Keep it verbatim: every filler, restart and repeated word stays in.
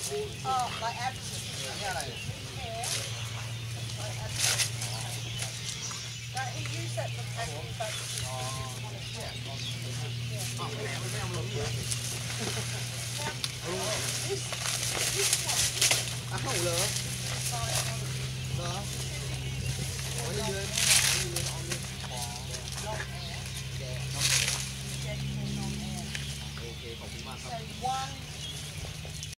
Oh, like absent. Right, he used that for packing, but this, this one. À không lửa. Lửa. Ủa như